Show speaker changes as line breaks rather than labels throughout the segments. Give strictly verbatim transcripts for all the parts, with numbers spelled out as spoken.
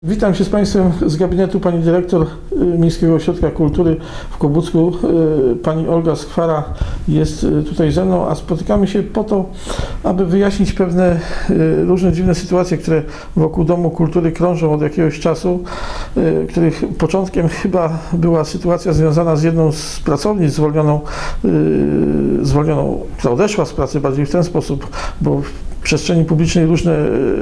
Witam się z Państwem z gabinetu pani dyrektor Miejskiego Ośrodka Kultury w Kłobucku. Pani Olga Skwara jest tutaj ze mną, a spotykamy się po to, aby wyjaśnić pewne różne dziwne sytuacje, które wokół Domu Kultury krążą od jakiegoś czasu, których początkiem chyba była sytuacja związana z jedną z pracownic zwolnioną, zwolnioną, która odeszła z pracy bardziej w ten sposób, bo w przestrzeni publicznej różne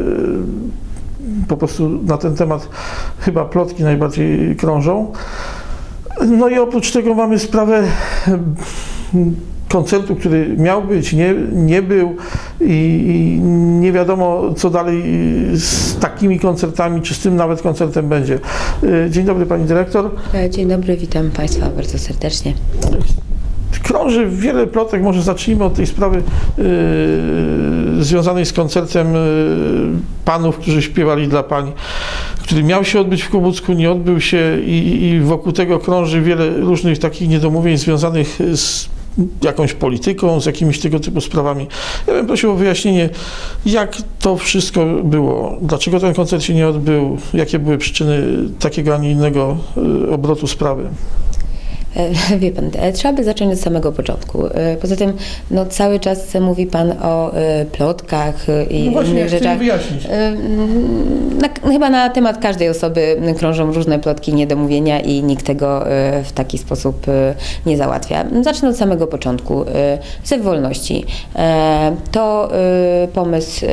po prostu na ten temat chyba plotki najbardziej krążą. No i oprócz tego mamy sprawę koncertu, który miał być, nie, nie był i, i nie wiadomo, co dalej z takimi koncertami, czy z tym nawet koncertem będzie. Dzień dobry pani dyrektor.
Dzień dobry, witam Państwa bardzo serdecznie.
Krąży wiele plotek, może zacznijmy od tej sprawy yy, związanej z koncertem yy, panów, którzy śpiewali dla pań, który miał się odbyć w Kłobucku, nie odbył się i, i wokół tego krąży wiele różnych takich niedomówień związanych z jakąś polityką, z jakimiś tego typu sprawami. Ja bym prosił o wyjaśnienie, jak to wszystko było, dlaczego ten koncert się nie odbył, jakie były przyczyny takiego, a nie innego yy, obrotu sprawy.
Wie pan, trzeba by zacząć od samego początku. Poza tym no, cały czas mówi pan o plotkach i
no właśnie,
innych rzeczach.
Wyjaśnić.
Na, chyba na temat każdej osoby krążą różne plotki, niedomówienia i nikt tego w taki sposób nie załatwia. Zacznę od samego początku. Zew Wolności. To pomysł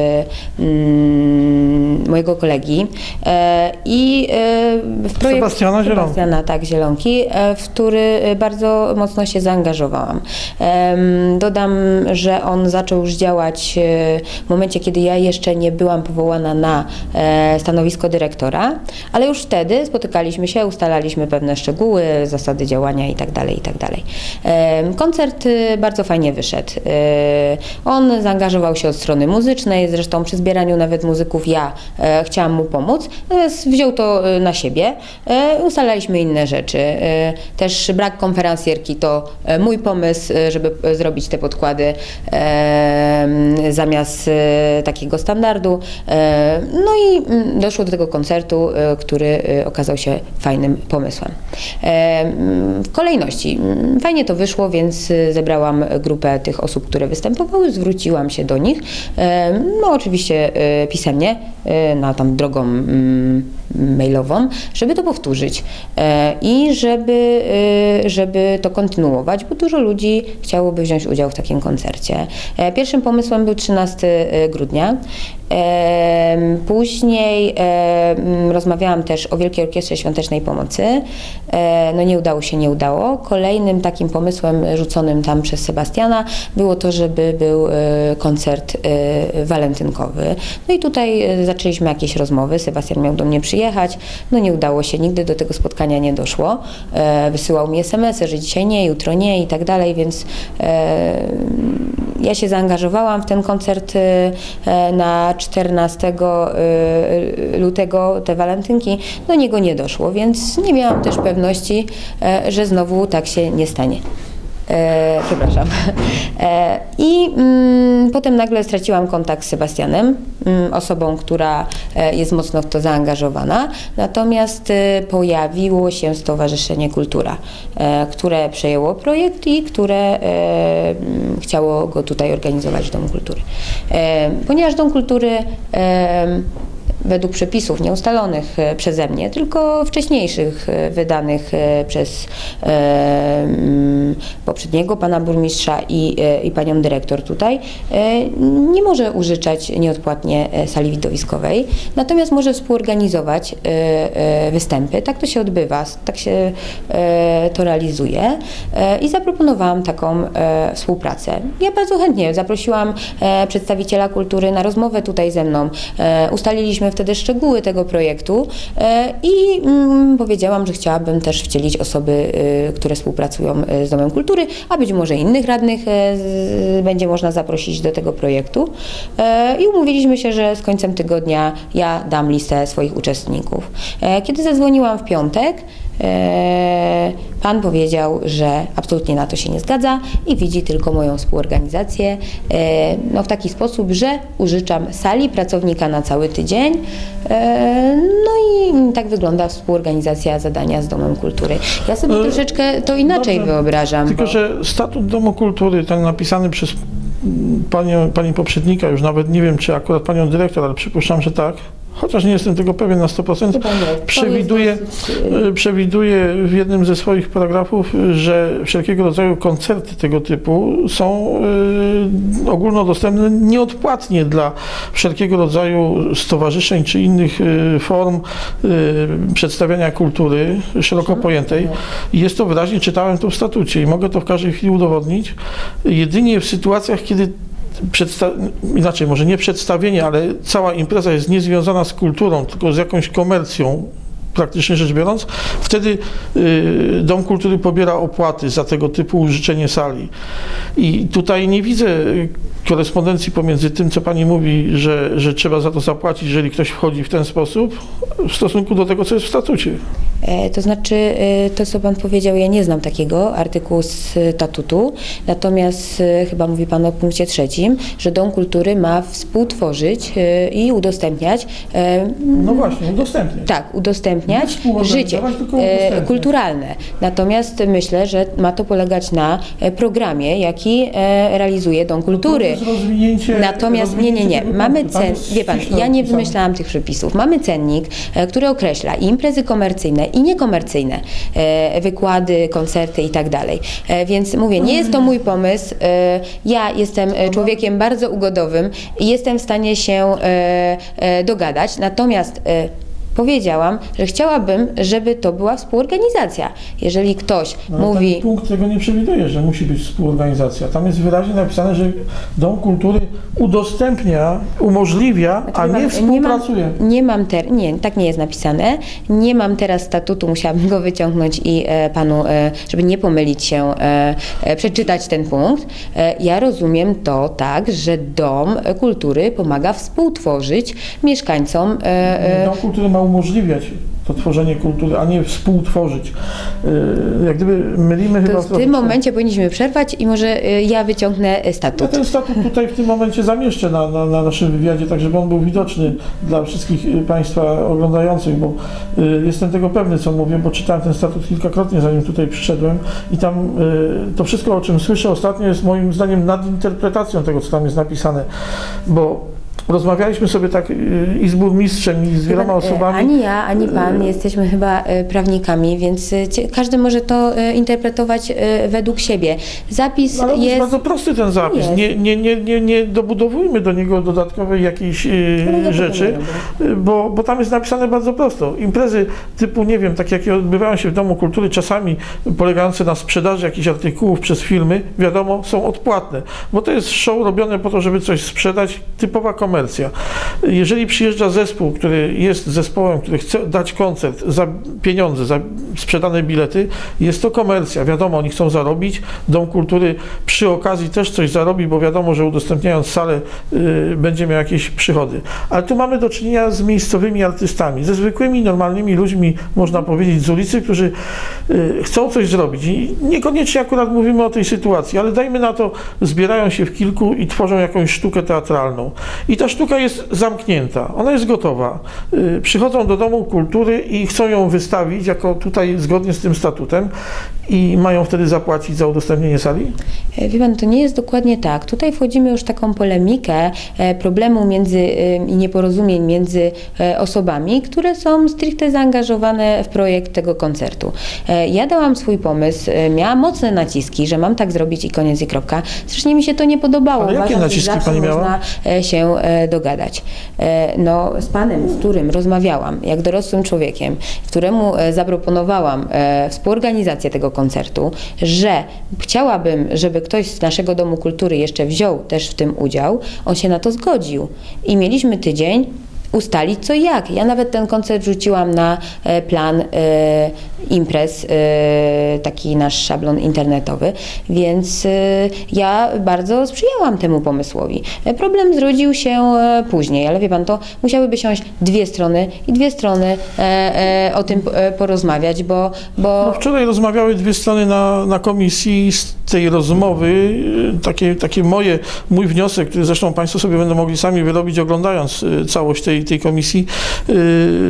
mojego kolegi i w projekcie
Sebastiana Zielonki.
Sebastiana, tak, Zielonki, w który bardzo mocno się zaangażowałam. Dodam, że on zaczął już działać w momencie, kiedy ja jeszcze nie byłam powołana na stanowisko dyrektora, ale już wtedy spotykaliśmy się, ustalaliśmy pewne szczegóły, zasady działania itd., itd. Koncert bardzo fajnie wyszedł. On zaangażował się od strony muzycznej, zresztą przy zbieraniu nawet muzyków ja chciałam mu pomóc, natomiast wziął to na siebie. Ustalaliśmy inne rzeczy. Też brak konferencjerki to mój pomysł, żeby zrobić te podkłady e, zamiast e, takiego standardu. E, no i doszło do tego koncertu, e, który okazał się fajnym pomysłem. E, w kolejności fajnie to wyszło, więc zebrałam grupę tych osób, które występowały, zwróciłam się do nich, e, no oczywiście e, pisemnie, e, na tam drogą mm, mailową, żeby to powtórzyć e, i żeby żeby to kontynuować, bo dużo ludzi chciałoby wziąć udział w takim koncercie. Pierwszym pomysłem był trzynastego grudnia. Później rozmawiałam też o Wielkiej Orkiestrze Świątecznej Pomocy. No nie udało się, nie udało. Kolejnym takim pomysłem rzuconym tam przez Sebastiana było to, żeby był koncert walentynkowy. No i tutaj zaczęliśmy jakieś rozmowy. Sebastian miał do mnie przyjechać. No nie udało się, nigdy do tego spotkania nie doszło. Wysyłał mi es em esy, że dzisiaj nie, jutro nie i tak dalej, więc ja się zaangażowałam w ten koncert na czternastego lutego, te walentynki, do niego nie doszło, więc nie miałam też pewności, że znowu tak się nie stanie. E, przepraszam. E, I mm, potem nagle straciłam kontakt z Sebastianem, mm, osobą, która e, jest mocno w to zaangażowana. Natomiast e, pojawiło się Stowarzyszenie Kultura, e, które przejęło projekt i które e, chciało go tutaj organizować w Domu Kultury. E, ponieważ Dom Kultury e, według przepisów nieustalonych przeze mnie, tylko wcześniejszych, wydanych przez e, poprzedniego pana burmistrza i, i panią dyrektor tutaj, e, nie może użyczać nieodpłatnie sali widowiskowej, natomiast może współorganizować e, e, występy. Tak to się odbywa, tak się e, to realizuje e, i zaproponowałam taką e, współpracę. Ja bardzo chętnie zaprosiłam e, przedstawiciela kultury na rozmowę tutaj ze mną. E, ustaliliśmy wtedy szczegóły tego projektu e, i mm, powiedziałam, że chciałabym też wcielić osoby, e, które współpracują z Domem Kultury, a być może innych radnych e, z, będzie można zaprosić do tego projektu. E, I umówiliśmy się, że z końcem tygodnia ja dam listę swoich uczestników. E, kiedy zadzwoniłam w piątek, Pan powiedział, że absolutnie na to się nie zgadza i widzi tylko moją współorganizację no, w taki sposób, że użyczam sali pracownika na cały tydzień. No i tak wygląda współorganizacja zadania z Domem Kultury. Ja sobie
E,
troszeczkę to inaczej
dobrze,
wyobrażam.
Tylko,
bo...
że statut Domu Kultury, ten napisany przez panią, pani poprzednika, już nawet nie wiem, czy akurat panią dyrektor, ale przypuszczam, że tak, chociaż nie jestem tego pewien na sto procent, przewiduje, przewiduje w jednym ze swoich paragrafów, że wszelkiego rodzaju koncerty tego typu są y, ogólnodostępne nieodpłatnie dla wszelkiego rodzaju stowarzyszeń czy innych y, form y, przedstawiania kultury szeroko pojętej. I jest to wyraźnie, czytałem to w statucie i mogę to w każdej chwili udowodnić, jedynie w sytuacjach, kiedy Przedsta- inaczej, może nie przedstawienie, ale cała impreza jest niezwiązana z kulturą, tylko z jakąś komercją, praktycznie rzecz biorąc, wtedy y, Dom Kultury pobiera opłaty za tego typu użyczenie sali. I tutaj nie widzę korespondencji pomiędzy tym, co pani mówi, że, że trzeba za to zapłacić, jeżeli ktoś wchodzi w ten sposób, w stosunku do tego, co jest w statucie.
E, to znaczy, e, to co pan powiedział, ja nie znam takiego artykułu z statutu, natomiast e, chyba mówi pan o punkcie trzecim, że Dom Kultury ma współtworzyć e, i udostępniać. E,
No właśnie, udostępniać.
Tak, udostępniać
Nie
życie
tylko
e,
udostępniać.
kulturalne. Natomiast myślę, że ma to polegać na e, programie, jaki e, realizuje Dom Kultury.
To jest rozwinięcie,
Natomiast nie, nie, nie.
rozwinięcie
Mamy
tego
cen,
punktu. Tam
wie pan,
jest ściśle
ja nie
opisane.
wymyślałam tych przepisów. Mamy cennik, e, który określa i imprezy komercyjne i niekomercyjne, e, wykłady, koncerty i tak dalej. E, więc mówię, nie jest to mój pomysł. E, ja jestem e, człowiekiem bardzo ugodowym i jestem w stanie się e, e, dogadać. Natomiast e, powiedziałam, że chciałabym, żeby to była współorganizacja. Jeżeli ktoś
No, ale
mówi...
ten punkt tego nie przewiduje, że musi być współorganizacja. Tam jest wyraźnie napisane, że Dom Kultury udostępnia, umożliwia, a nie współpracuje.
Nie mam, nie mam ter... nie, tak nie jest napisane. Nie mam teraz statutu, musiałabym go wyciągnąć i e, panu, e, żeby nie pomylić się, e, e, przeczytać ten punkt. E, ja rozumiem to tak, że Dom Kultury pomaga współtworzyć mieszkańcom e, e,
Dom Kultury ma umożliwiać to tworzenie kultury, a nie współtworzyć. Yy, Jak gdyby mylimy chyba...
to w tym
troszeczkę.
momencie powinniśmy przerwać i może e, ja wyciągnę
Ja
statut.
ten statut tutaj w tym momencie zamieszczę na, na, na naszym wywiadzie, tak żeby on był widoczny dla wszystkich y, Państwa oglądających, bo y, jestem tego pewny, co mówię, bo czytałem ten statut kilkakrotnie, zanim tutaj przyszedłem i tam y, to wszystko, o czym słyszę ostatnio, jest moim zdaniem nadinterpretacją tego, co tam jest napisane, bo rozmawialiśmy sobie tak y, i z burmistrzem, i z wieloma osobami.
Ani ja, ani pan jesteśmy chyba e, prawnikami, więc e, cie- każdy może to e, interpretować e, według siebie. Zapis
No, ale jest
jest...
bardzo prosty ten zapis.
Jest.
Nie, nie, nie, nie, nie dobudowujmy do niego dodatkowej jakiejś
Ale ja
y, rzeczy, y, bo, bo tam jest napisane bardzo prosto. Imprezy typu, nie wiem, takie jakie odbywają się w Domu Kultury, czasami polegające na sprzedaży jakichś artykułów przez firmy, wiadomo, są odpłatne, bo to jest show robione po to, żeby coś sprzedać, typowa komercja. Jeżeli przyjeżdża zespół, który jest zespołem, który chce dać koncert za pieniądze, za sprzedane bilety, jest to komercja. Wiadomo, oni chcą zarobić. Dom Kultury przy okazji też coś zarobi, bo wiadomo, że udostępniając salę y, będzie miał jakieś przychody. Ale tu mamy do czynienia z miejscowymi artystami, ze zwykłymi, normalnymi ludźmi, można powiedzieć, z ulicy, którzy y, chcą coś zrobić. I niekoniecznie akurat mówimy o tej sytuacji, ale dajmy na to, zbierają się w kilku i tworzą jakąś sztukę teatralną. I ta sztuka jest zamknięta, ona jest gotowa. Y, Przychodzą do Domu Kultury i chcą ją wystawić, jako tutaj zgodnie z tym statutem, i mają wtedy zapłacić za udostępnienie sali?
E, Wie pan, to nie jest dokładnie tak. Tutaj wchodzimy już w taką polemikę e, problemu między e, i nieporozumień między e, osobami, które są stricte zaangażowane w projekt tego koncertu. E, Ja dałam swój pomysł, e, miałam mocne naciski, że mam tak zrobić i koniec i kropka. Zresztą mi się to nie podobało.
Ale jakie
Uważam, że
naciski
zawsze
pani miała?
można e, się e, dogadać. E, No, z panem, z którym rozmawiałam, jak dorosłym człowiekiem, któremu e, zaproponowałam e, współorganizację tego koncertu, że chciałabym, żeby ktoś z naszego Domu Kultury jeszcze wziął też w tym udział, on się na to zgodził. I mieliśmy tydzień ustalić co i jak. Ja nawet ten koncert rzuciłam na e, plan e, imprez, e, taki nasz szablon internetowy, więc e, ja bardzo sprzyjałam temu pomysłowi. E, problem zrodził się e, później, ale wie pan, to musiałyby siąść dwie strony i dwie strony e, e, o tym e, porozmawiać, bo... bo
No wczoraj rozmawiały dwie strony na, na komisji i z tej rozmowy, y, takie, takie moje, mój wniosek, który zresztą Państwo sobie będą mogli sami wyrobić, oglądając y, całość tej, tej komisji, y, wynika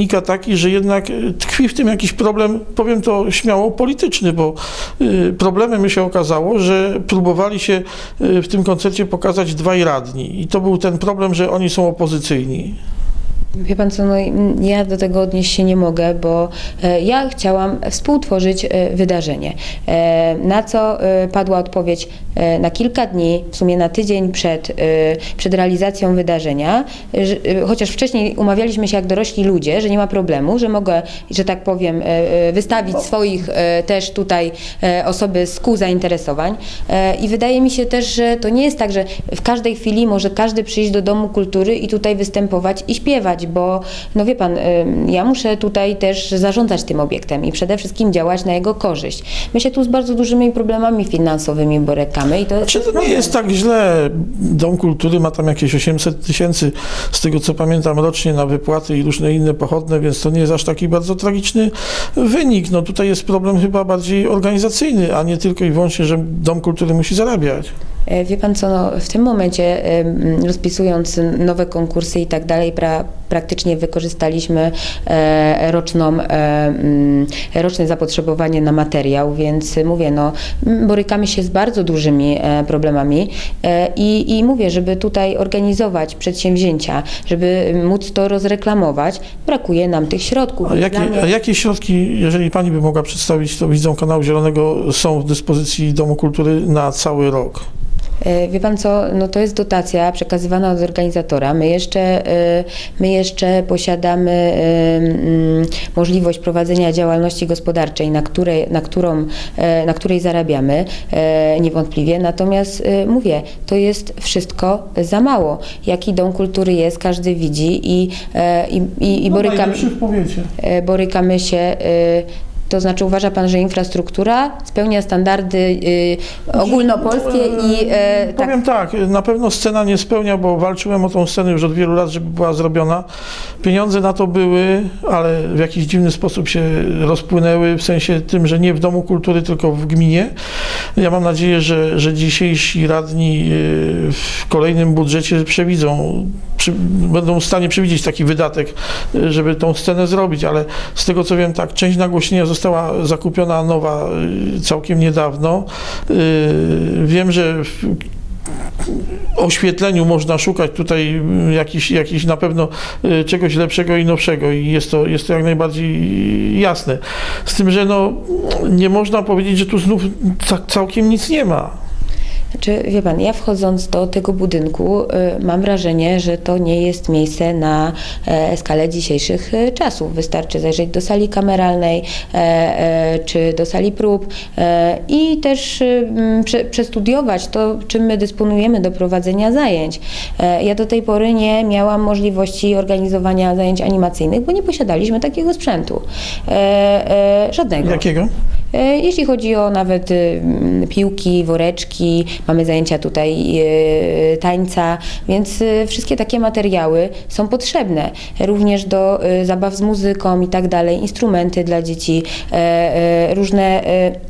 wynika taki, że jednak tkwi w tym jakiś problem, powiem to śmiało, polityczny, bo problemem mi się okazało, że próbowali się w tym koncercie pokazać dwaj radni i to był ten problem, że oni są opozycyjni.
Wie pan co, no, ja do tego odnieść się nie mogę, bo e, ja chciałam współtworzyć e, wydarzenie, e, na co e, padła odpowiedź e, na kilka dni, w sumie na tydzień przed, e, przed realizacją wydarzenia, że, e, chociaż wcześniej umawialiśmy się jak dorośli ludzie, że nie ma problemu, że mogę, że tak powiem, e, wystawić swoich e, też tutaj e, osoby z kół zainteresowań e, i wydaje mi się też, że to nie jest tak, że w każdej chwili może każdy przyjść do Domu Kultury i tutaj występować i śpiewać, bo no wie pan, ja muszę tutaj też zarządzać tym obiektem i przede wszystkim działać na jego korzyść. My się tu z bardzo dużymi problemami finansowymi borykamy i to jest...
Czy to nie jest tak źle? Dom Kultury ma tam jakieś osiemset tysięcy, z tego co pamiętam, rocznie na wypłaty i różne inne pochodne, więc to nie jest aż taki bardzo tragiczny wynik. No tutaj jest problem chyba bardziej organizacyjny, a nie tylko i wyłącznie, że Dom Kultury musi zarabiać.
Wie pan co, no, w tym momencie rozpisując nowe konkursy i tak dalej, pra, praktycznie wykorzystaliśmy e, roczną, e, roczne zapotrzebowanie na materiał, więc mówię, no, borykamy się z bardzo dużymi e, problemami e, i, i mówię, żeby tutaj organizować przedsięwzięcia, żeby móc to rozreklamować, brakuje nam tych środków.
A jakie,
mnie...
a jakie środki, jeżeli pani by mogła przedstawić, to widzą kanału Zielonego, są w dyspozycji Domu Kultury na cały rok?
Wie pan co, no to jest dotacja przekazywana od organizatora. My jeszcze, my jeszcze posiadamy możliwość prowadzenia działalności gospodarczej, na której, na którą, na której zarabiamy niewątpliwie. Natomiast mówię, to jest wszystko za mało. Jaki Dom Kultury jest, każdy widzi i, i, i
no
borykamy,
w powiecie.
borykamy się. To znaczy uważa pan, że infrastruktura spełnia standardy y, ogólnopolskie i... Y,
Powiem tak. tak, na pewno scena nie spełnia, bo walczyłem o tą scenę już od wielu lat, żeby była zrobiona. Pieniądze na to były, ale w jakiś dziwny sposób się rozpłynęły, w sensie tym, że nie w Domu Kultury, tylko w gminie. Ja mam nadzieję, że, że dzisiejsi radni w kolejnym budżecie przewidzą, przy, będą w stanie przewidzieć taki wydatek, żeby tą scenę zrobić, ale z tego co wiem, tak, część nagłośnienia została Została zakupiona nowa całkiem niedawno. Wiem, że w oświetleniu można szukać tutaj jakiś, jakiś na pewno czegoś lepszego i nowszego i jest to, jest to jak najbardziej jasne. Z tym, że no, nie można powiedzieć, że tu znów całkiem nic nie ma.
Znaczy, wie pan, ja wchodząc do tego budynku y, mam wrażenie, że to nie jest miejsce na e, skalę dzisiejszych e, czasów. Wystarczy zajrzeć do sali kameralnej e, e, czy do sali prób e, i też e, prze, przestudiować to, czym my dysponujemy do prowadzenia zajęć. E, ja do tej pory nie miałam możliwości organizowania zajęć animacyjnych, bo nie posiadaliśmy takiego sprzętu. E, e, żadnego.
Jakiego?
Jeśli chodzi o nawet piłki, woreczki, mamy zajęcia tutaj tańca, więc wszystkie takie materiały są potrzebne. Również do zabaw z muzyką i tak dalej, instrumenty dla dzieci, różne,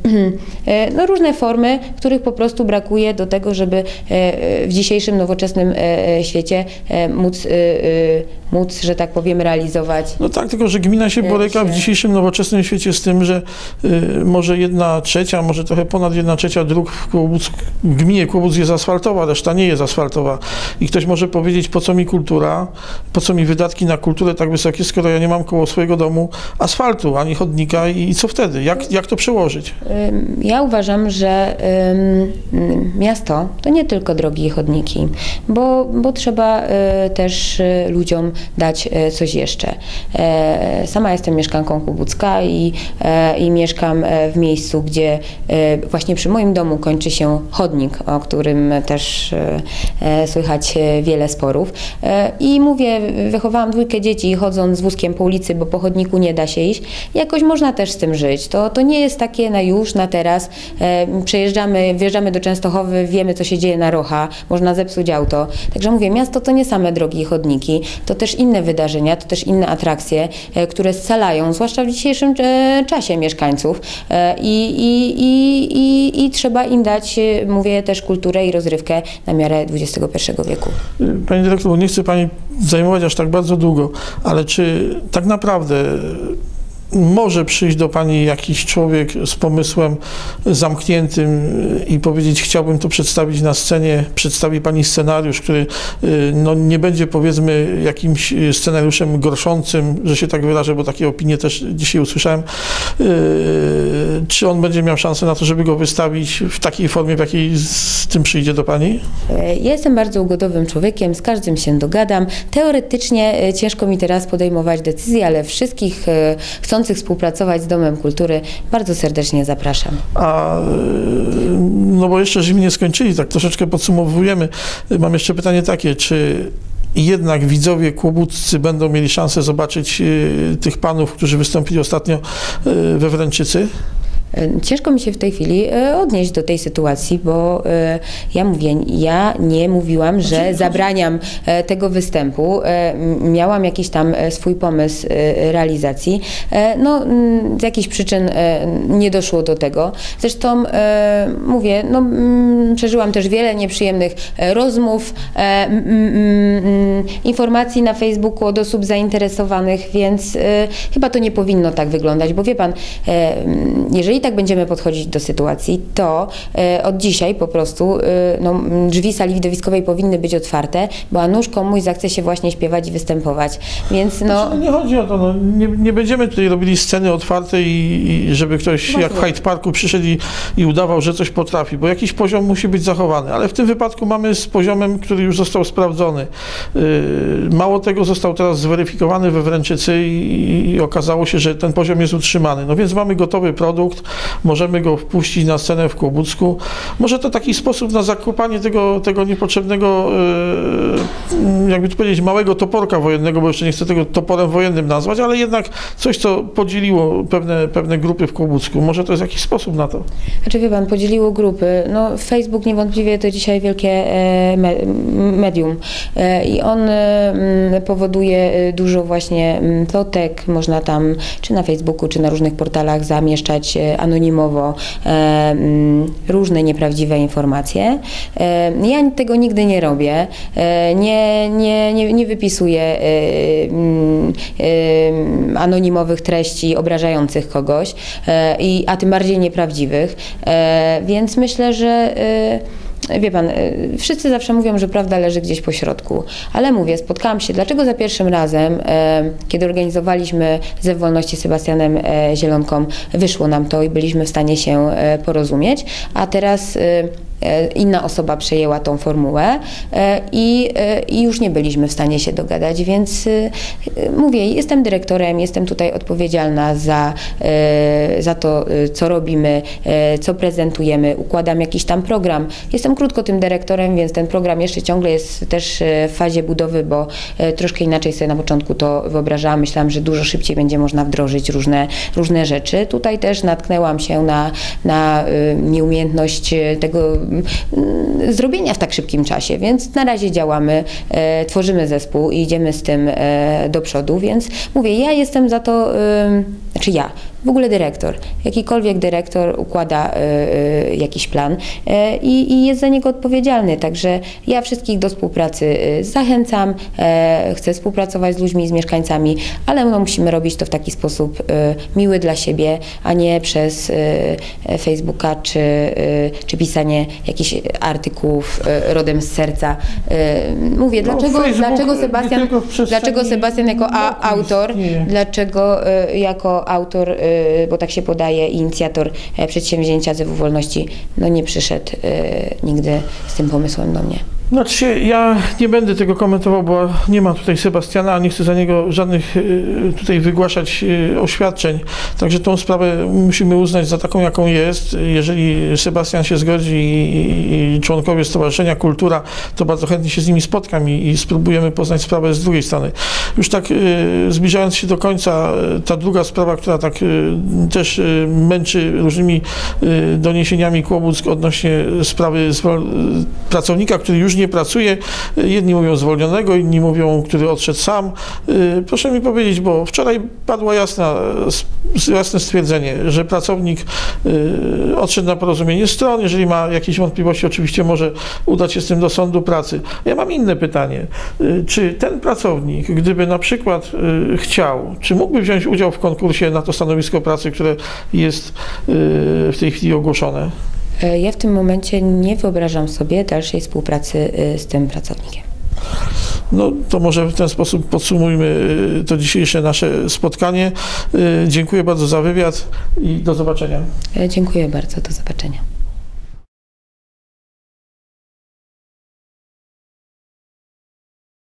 no różne formy, których po prostu brakuje do tego, żeby w dzisiejszym nowoczesnym świecie móc, móc, że tak powiem, realizować.
No tak, tylko że gmina się boryka w dzisiejszym nowoczesnym świecie z tym, że może jedna trzecia, może trochę ponad jedna trzecia dróg w, Kłobuck, w gminie Kłobuck jest asfaltowa, reszta nie jest asfaltowa. I ktoś może powiedzieć, po co mi kultura, po co mi wydatki na kulturę tak wysokie, skoro ja nie mam koło swojego domu asfaltu, ani chodnika i co wtedy? Jak, jak to przełożyć?
Ja uważam, że um, miasto to nie tylko drogi i chodniki, bo, bo trzeba y, też y, ludziom dać y, coś jeszcze. E, sama jestem mieszkanką Kłobucka i, e, i mieszkam w miejscu, gdzie właśnie przy moim domu kończy się chodnik, o którym też słychać wiele sporów. I mówię, wychowałam dwójkę dzieci chodząc z wózkiem po ulicy, bo po chodniku nie da się iść. Jakoś można też z tym żyć. To, to nie jest takie na już, na teraz. Przejeżdżamy, wjeżdżamy do Częstochowy, wiemy co się dzieje na Rocha, można zepsuć auto. Także mówię, miasto to nie same drogi i chodniki, to też inne wydarzenia, to też inne atrakcje, które scalają, zwłaszcza w dzisiejszym czasie mieszkańców. i, i, i, i, i trzeba im dać, mówię, też kulturę i rozrywkę na miarę dwudziestego pierwszego wieku.
Pani dyrektor, nie chcę Pani zajmować aż tak bardzo długo, ale czy tak naprawdę może przyjść do Pani jakiś człowiek z pomysłem zamkniętym i powiedzieć, chciałbym to przedstawić na scenie, przedstawi Pani scenariusz, który no, nie będzie, powiedzmy, jakimś scenariuszem gorszącym, że się tak wyrażę, bo takie opinie też dzisiaj usłyszałem. Czy on będzie miał szansę na to, żeby go wystawić w takiej formie, w jakiej z tym przyjdzie do Pani?
Ja jestem bardzo ugodowym człowiekiem, z każdym się dogadam. Teoretycznie ciężko mi teraz podejmować decyzje, ale wszystkich chcących współpracować z Domem Kultury bardzo serdecznie zapraszam.
A no bo jeszcze żeśmy nie skończyli, tak troszeczkę podsumowujemy. Mam jeszcze pytanie takie, czy jednak widzowie kłobuccy będą mieli szansę zobaczyć tych panów, którzy wystąpili ostatnio we Wręczycy?
Ciężko mi się w tej chwili odnieść do tej sytuacji, bo ja mówię, ja nie mówiłam, że zabraniam tego występu. Miałam jakiś tam swój pomysł realizacji. No, z jakichś przyczyn nie doszło do tego. Zresztą mówię, no, przeżyłam też wiele nieprzyjemnych rozmów, informacji na Facebooku od osób zainteresowanych, więc chyba to nie powinno tak wyglądać, bo wie pan, jeżeli tak będziemy podchodzić do sytuacji, to e, od dzisiaj po prostu e, no, drzwi sali widowiskowej powinny być otwarte, bo a nuż komuś zachce się właśnie śpiewać i występować. Więc no...
Znaczy, no nie chodzi o to, no, nie, nie będziemy tutaj robili sceny otwartej i, i żeby ktoś właśnie jak w Hyde Parku przyszedł i, i udawał, że coś potrafi, bo jakiś poziom musi być zachowany, ale w tym wypadku mamy z poziomem, który już został sprawdzony. Yy, mało tego, został teraz zweryfikowany we Wręczycy i, i okazało się, że ten poziom jest utrzymany. No więc mamy gotowy produkt, możemy go wpuścić na scenę w Kłobucku. Może to taki sposób na zakopanie tego, tego niepotrzebnego, jakby tu powiedzieć, małego toporka wojennego, bo jeszcze nie chcę tego toporem wojennym nazwać, ale jednak coś, co podzieliło pewne, pewne grupy w Kłobucku. Może to jest jakiś sposób na to?
Znaczy, wie pan, podzieliło grupy. No, Facebook niewątpliwie to dzisiaj wielkie medium i on powoduje dużo właśnie plotek. Można tam, czy na Facebooku, czy na różnych portalach zamieszczać anonimowo e, różne nieprawdziwe informacje. E, ja tego nigdy nie robię. E, nie, nie, nie, nie wypisuję e, e, anonimowych treści obrażających kogoś, e, i, a tym bardziej nieprawdziwych. E, więc myślę, że e, wie pan, wszyscy zawsze mówią, że prawda leży gdzieś po środku, ale mówię, spotkałam się, dlaczego za pierwszym razem, e, kiedy organizowaliśmy Zew Wolności z Sebastianem e, Zielonką, wyszło nam to i byliśmy w stanie się e, porozumieć, a teraz e, inna osoba przejęła tą formułę i, i już nie byliśmy w stanie się dogadać, więc mówię, jestem dyrektorem, jestem tutaj odpowiedzialna za, za to, co robimy, co prezentujemy, układam jakiś tam program. Jestem krótko tym dyrektorem, więc ten program jeszcze ciągle jest też w fazie budowy, bo troszkę inaczej sobie na początku to wyobrażałam. Myślałam, że dużo szybciej będzie można wdrożyć różne, różne rzeczy. Tutaj też natknęłam się na, na nieumiejętność tego zrobienia w tak szybkim czasie, więc na razie działamy, e, tworzymy zespół i idziemy z tym e, do przodu, więc mówię, ja jestem za to, e, znaczy ja, w ogóle dyrektor, jakikolwiek dyrektor układa e, e, jakiś plan e, i, i jest za niego odpowiedzialny, także ja wszystkich do współpracy e, zachęcam, e, chcę współpracować z ludźmi, z mieszkańcami, ale no, musimy robić to w taki sposób e, miły dla siebie, a nie przez e, Facebooka czy, e, czy pisanie jakichś artykułów e, rodem z serca. E, mówię,
no,
dlaczego, dlaczego Sebastian,
dlaczego
Sebastian jako a, autor, nie. dlaczego e, jako autor, e, bo tak się podaje, inicjator e, przedsięwzięcia Zewu Wolności, no nie przyszedł e, nigdy z tym pomysłem do mnie.
Znaczy, ja nie będę tego komentował, bo nie ma tutaj Sebastiana, a nie chcę za niego żadnych tutaj wygłaszać oświadczeń. Także tą sprawę musimy uznać za taką, jaką jest. Jeżeli Sebastian się zgodzi i, i członkowie Stowarzyszenia Kultura, to bardzo chętnie się z nimi spotkam i, i spróbujemy poznać sprawę z drugiej strony. Już tak y, zbliżając się do końca, ta druga sprawa, która tak y, też y, męczy różnymi y, doniesieniami Kłobuck odnośnie sprawy zwol- pracownika, który już nie pracuje. Jedni mówią zwolnionego, inni mówią, który odszedł sam. Proszę mi powiedzieć, bo wczoraj padło jasna, jasne stwierdzenie, że pracownik odszedł na porozumienie stron. Jeżeli ma jakieś wątpliwości, oczywiście może udać się z tym do sądu pracy. Ja mam inne pytanie. Czy ten pracownik, gdyby na przykład chciał, czy mógłby wziąć udział w konkursie na to stanowisko pracy, które jest w tej chwili ogłoszone?
Ja w tym momencie nie wyobrażam sobie dalszej współpracy z tym pracownikiem.
No to może w ten sposób podsumujmy to dzisiejsze nasze spotkanie. Dziękuję bardzo za wywiad i do zobaczenia.
Dziękuję bardzo, do zobaczenia.